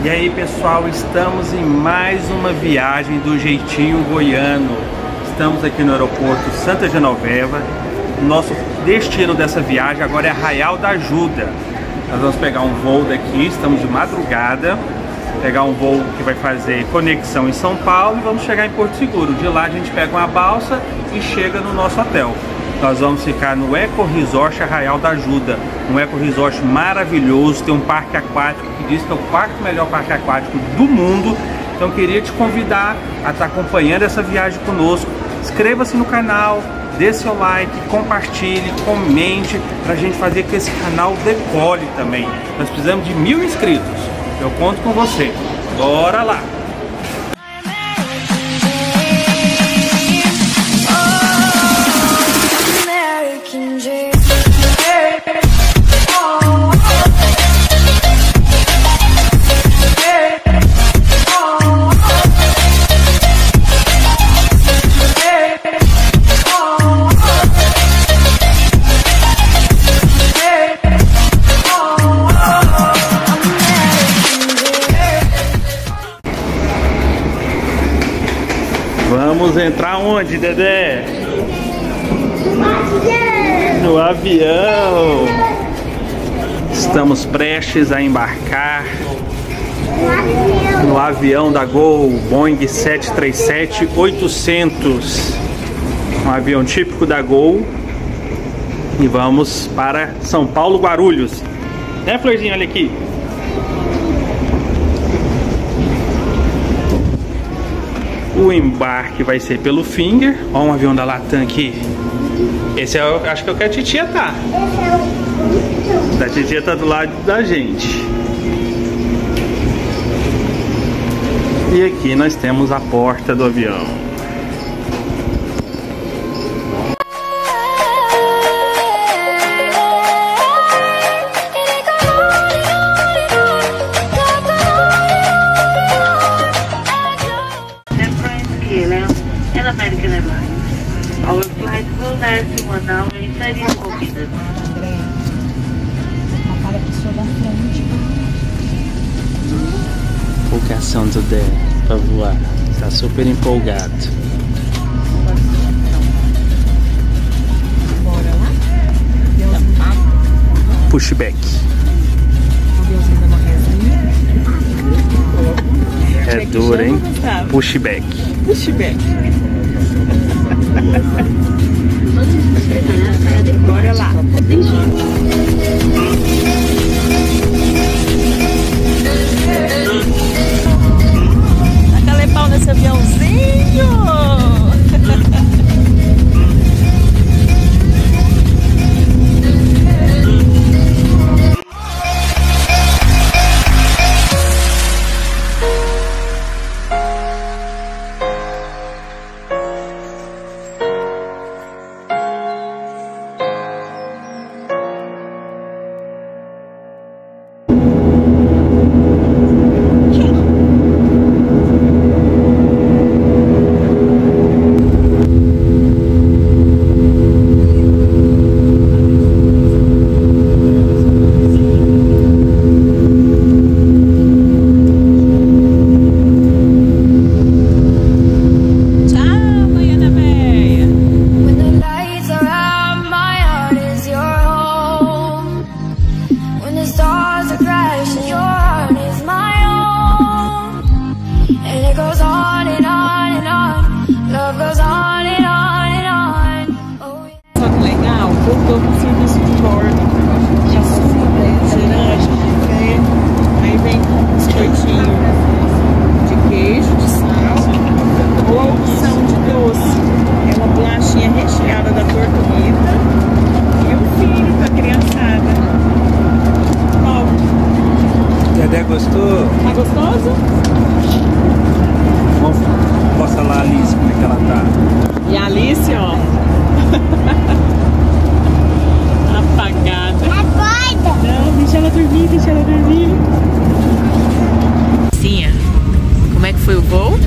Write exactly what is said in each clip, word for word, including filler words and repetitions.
E aí pessoal, estamos em mais uma viagem do jeitinho goiano. Estamos aqui no aeroporto Santa Genoveva. Nosso destino dessa viagem agora é Arraial da Ajuda. Nós vamos pegar um voo daqui, estamos de madrugada. Pegar um voo que vai fazer conexão em São Paulo e vamos chegar em Porto Seguro. De lá a gente pega uma balsa e chega no nosso hotel. Nós vamos ficar no Eco Resort Arraial da Ajuda. Um Eco Resort maravilhoso, tem um parque aquático que diz que é o quarto melhor parque aquático do mundo. Então queria te convidar a estar acompanhando essa viagem conosco. Inscreva-se no canal, dê seu like, compartilhe, comente, para a gente fazer que esse canal decole também. Nós precisamos de mil inscritos. Eu conto com você. Bora lá! Vamos entrar onde, Dedé? No avião. Estamos prestes a embarcar no avião da Gol, Boeing sete três sete oitocentos. Um avião típico da Gol. E vamos para São Paulo, Guarulhos. Né, Florzinha? Olha aqui. O embarque vai ser pelo Finger. Ó, um avião da Latam aqui. Esse é o, acho que é o que a titia tá. Esse é o... A titia tá do lado da gente. E aqui nós temos a porta do avião. American Airlines. Our flight will last one hour and thirty-four minutes. Empolgação do Dé para voar. Está super empolgado. Bora lá? Pushback. É duro, hein? Pushback. Pushback. Bora lá. Taca pau nesse aviãozinho. Voltou com o serviço de bordo, já cerâmica, aí vem com biscoitinho de queijo, de sal, ou a opção de doce, é uma bolachinha recheada da Tortuguita e um filho pra criançada. Ó. Dedé gostou? Tá gostoso? Vamos mostrar lá a Alice como é que ela tá. E a Alice, ó. Apagada. Não, deixa ela dormir, deixa ela dormir. Sim, como é que foi o voo?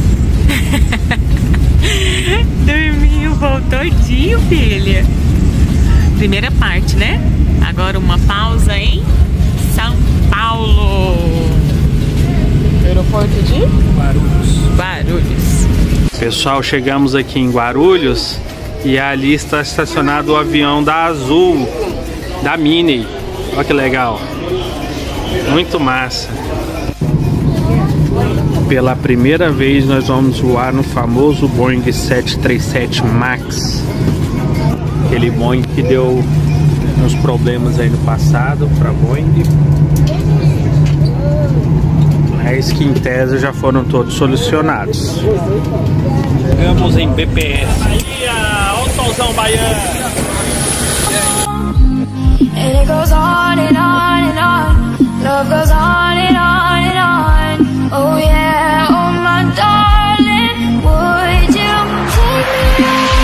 Dormiu o voo todinho, filha. Primeira parte, né? Agora uma pausa em São Paulo. aeroporto de Guarulhos. Guarulhos. Pessoal, chegamos aqui em Guarulhos e ali está estacionado o avião da Azul, da Mini. Olha que legal. Muito massa. Pela primeira vez nós vamos voar no famoso Boeing sete três sete Max. Aquele Boeing que deu uns problemas aí no passado para Boeing. Mas que em tese já foram todos solucionados. Chegamos em B P S. Aí, olha o solzão baiano. And it goes on and on and on. Love goes on and on and on. Oh yeah, oh my darling, would you take me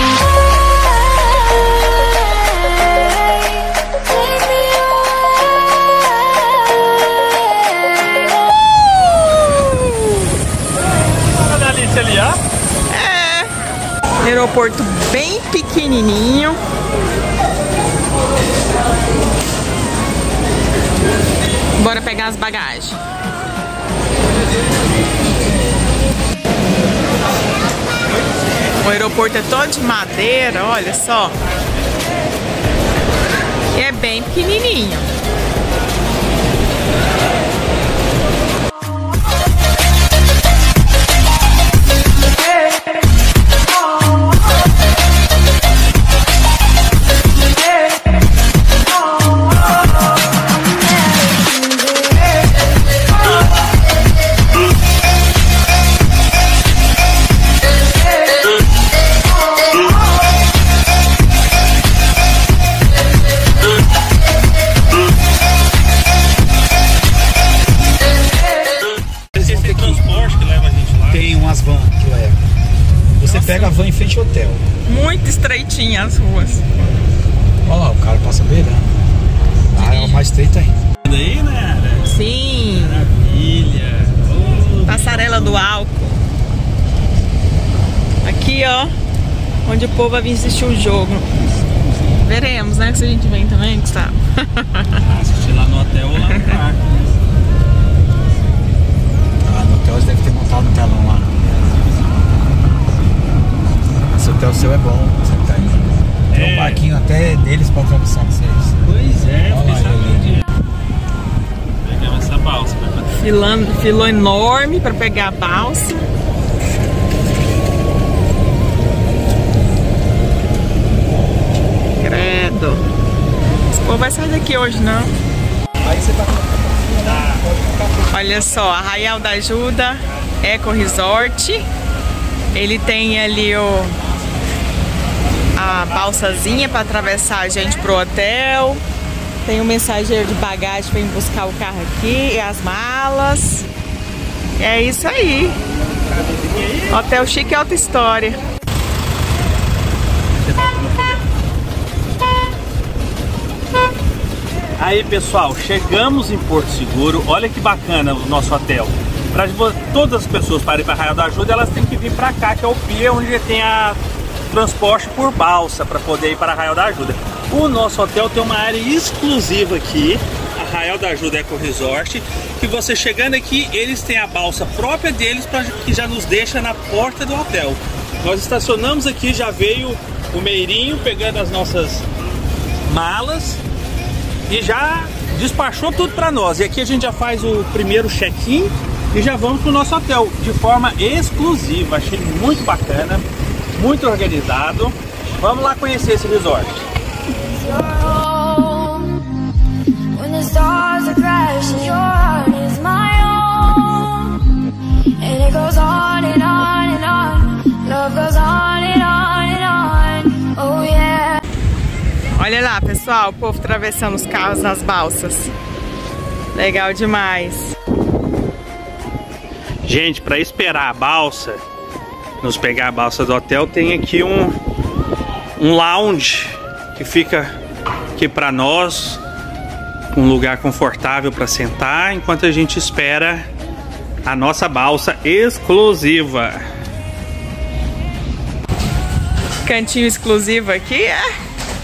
away? Take me away. Olha a Alice ali, ó. É, aeroporto bem pequenininho. Bora pegar as bagagens. O aeroporto é todo de madeira, olha só. E é bem pequenininho. Pega a van em frente ao hotel. Muito estreitinha as ruas. Olha lá, o cara passa beirando. Ah, é o mais estreito ainda. Aí, né? Sim. Maravilha. Oh, Passarela do álcool. Aqui, ó, onde o povo vai vir assistir o jogo. Veremos, né? Se a gente vem também, Gustavo. ah, assistir lá no hotel ou lá no parque. Ah, no hotel eles devem ter montado um telão lá. Esse hotel seu é bom, você tá aí. Tem um parquinho até deles pra atravessar vocês. Pois é, olha lá, ele. Pegamos essa balsa. Filando, filou enorme pra pegar a balsa. Credo. Esse povo vai sair daqui hoje, não? Aí você vai Olha só, Arraial da Ajuda, Eco Resort. Ele tem ali o, a balsazinha para atravessar a gente pro hotel. Tem um mensageiro de bagagem para ir buscar o carro aqui e as malas. É isso aí. Hotel chique é outra história. Aí, pessoal, chegamos em Porto Seguro. Olha que bacana o nosso hotel. Para todas as pessoas para ir para Arraial da Ajuda, elas têm que vir para cá, que é o pier, onde tem a transporte por balsa para poder ir para Arraial da Ajuda. O nosso hotel tem uma área exclusiva aqui, Arraial da Ajuda Eco Resort, que você chegando aqui, eles têm a balsa própria deles, pra, que já nos deixa na porta do hotel. Nós estacionamos aqui, já veio o Meirinho pegando as nossas malas e já despachou tudo para nós. E aqui a gente já faz o primeiro check-in e já vamos para o nosso hotel de forma exclusiva. Achei muito bacana, muito organizado. Vamos lá conhecer esse resort. Olha lá, pessoal, o povo atravessando os carros nas balsas. Legal demais. Gente, para esperar a balsa, nos pegar a balsa do hotel, tem aqui um, um lounge que fica aqui para nós, um lugar confortável para sentar, enquanto a gente espera a nossa balsa exclusiva. Cantinho exclusivo aqui, é?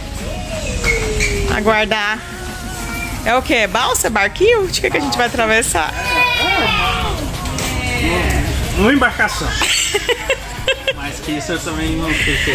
Aguardar. É o que? Balsa? Barquinho? De que, que a gente vai atravessar? uma embarcação. Mas que isso eu também não sei o que.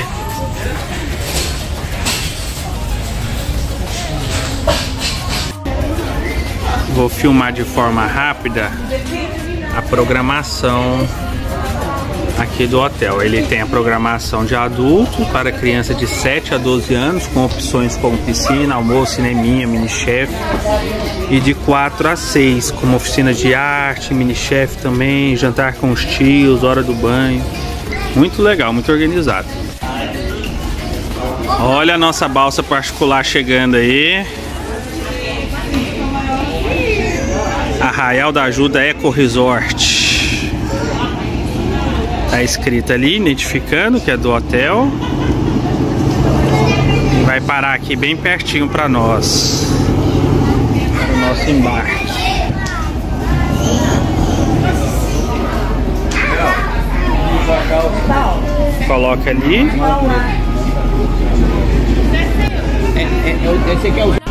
Vou filmar de forma rápida a programação aqui do hotel. Ele tem a programação de adulto para criança de sete a doze anos, com opções como piscina, almoço, cineminha, mini-chef. E de quatro a seis, como oficina de arte, mini-chef também, jantar com os tios, hora do banho. Muito legal, muito organizado. Olha a nossa balsa particular chegando aí. Arraial da Ajuda Eco Resort. Tá escrito ali, identificando que é do hotel. E vai parar aqui bem pertinho para nós. Para o nosso embarque. Coloca ali. Esse aqui é o...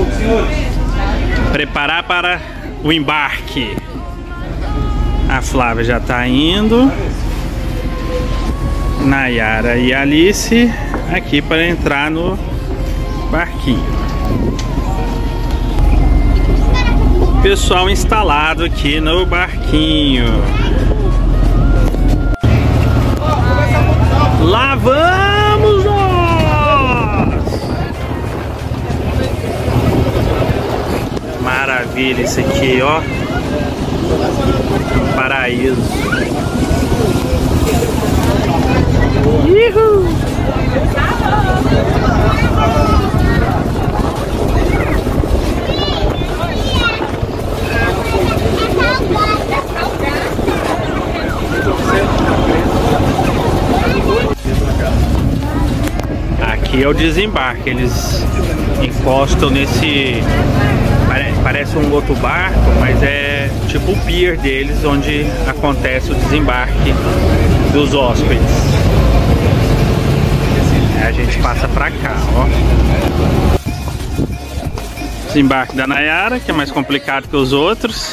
Preparar para o embarque. A Flávia já está indo. Nayara e Alice aqui para entrar no barquinho. Pessoal instalado aqui no barquinho. Lá vamos nós! Maravilha isso aqui, ó. Paraíso. Uhul. Aqui é o desembarque. Eles encostam nesse... Parece um outro barco, mas é tipo o pier deles, onde acontece o desembarque dos hóspedes. A gente passa pra cá, ó. Desembarque da Nayara, que é mais complicado que os outros.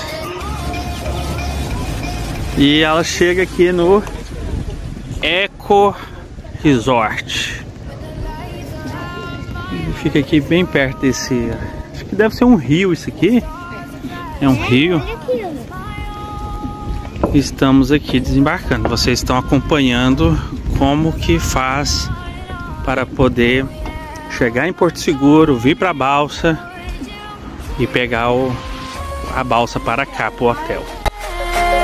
E ela chega aqui no Eco Resort. E fica aqui bem perto desse... Acho que deve ser um rio isso aqui. É um rio. Estamos aqui desembarcando. Vocês estão acompanhando como que faz para poder chegar em Porto Seguro, vir para a balsa e pegar o, a balsa para cá, para o hotel.